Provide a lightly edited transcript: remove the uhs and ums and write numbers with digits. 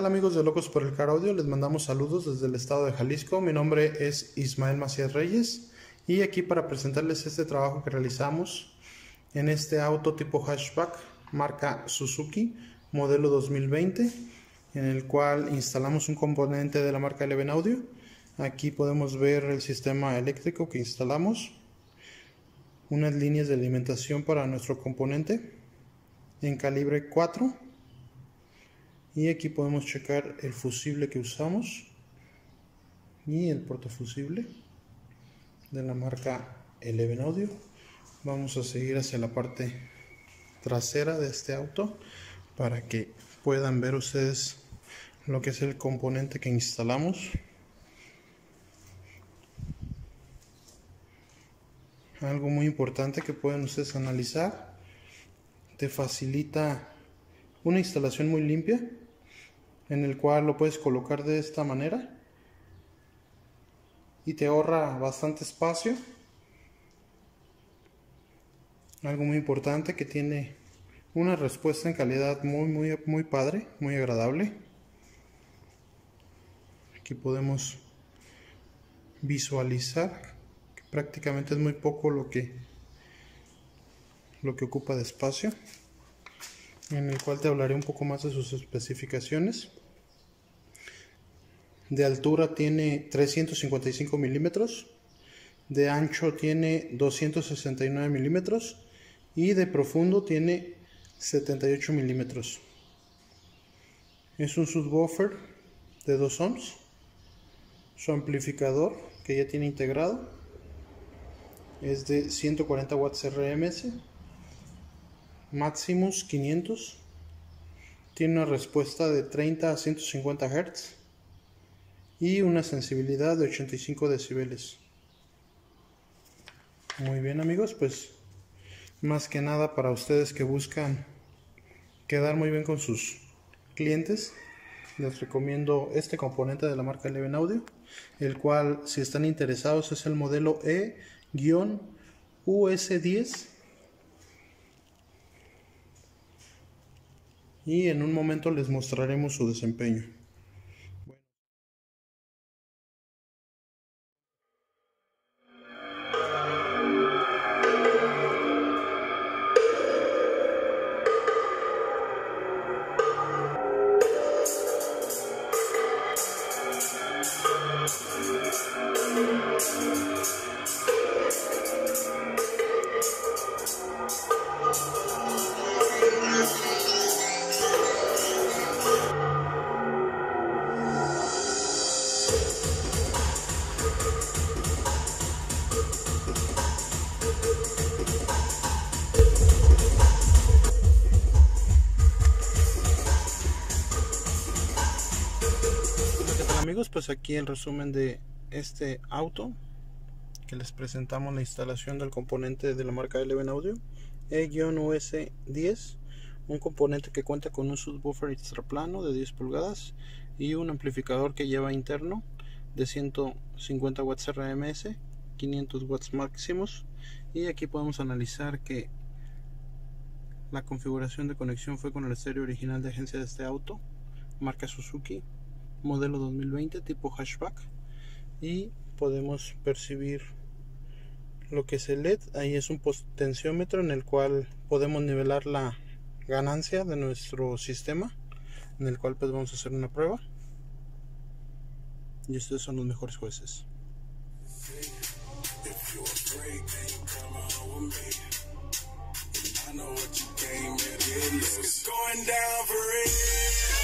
tal amigos de Locos por el Car Audio? Les mandamos saludos desde el estado de Jalisco. Mi nombre es Ismael Macías Reyes y aquí para presentarles este trabajo que realizamos en este auto tipo hatchback marca Suzuki modelo 2020, en el cual instalamos un componente de la marca Eleven Audio. Aquí podemos ver el sistema eléctrico que instalamos, unas líneas de alimentación para nuestro componente en calibre 4. Y aquí podemos checar el fusible que usamos y el portafusible de la marca Eleven Audio. Vamos a seguir hacia la parte trasera de este auto para que puedan ver ustedes lo que es el componente que instalamos. Algo muy importante que pueden ustedes analizar: te facilita una instalación muy limpia, en el cual lo puedes colocar de esta manera y te ahorra bastante espacio. Algo muy importante, que tiene una respuesta en calidad muy padre, muy agradable. Aquí podemos visualizar que prácticamente es muy poco lo que ocupa de espacio, en el cual te hablaré un poco más de sus especificaciones. De altura tiene 355 milímetros, de ancho tiene 269 milímetros y de profundo tiene 78 milímetros. Es un subwoofer de 2 ohms, su amplificador que ya tiene integrado es de 140 watts RMS, Maximus 500, tiene una respuesta de 30 a 150 Hz y una sensibilidad de 85 decibeles. Muy bien amigos, pues más que nada para ustedes que buscan quedar muy bien con sus clientes, les recomiendo este componente de la marca Eleven Audio, el cual, si están interesados, es el modelo E-US10. Y en un momento les mostraremos su desempeño. Amigos, pues aquí el resumen de este auto que les presentamos: la instalación del componente de la marca Eleven Audio E-US10, un componente que cuenta con un subwoofer extraplano de 10 pulgadas y un amplificador que lleva interno de 150 watts RMS, 500 watts máximos. Y aquí podemos analizar que la configuración de conexión fue con el estéreo original de agencia de este auto, marca Suzuki, modelo 2020, tipo hatchback. Y podemos percibir lo que es el LED. Ahí es un potenciómetro en el cual podemos nivelar la ganancia de nuestro sistema, en el cual pues vamos a hacer una prueba y ustedes son los mejores jueces. I know what you came here to get. It's going down for real.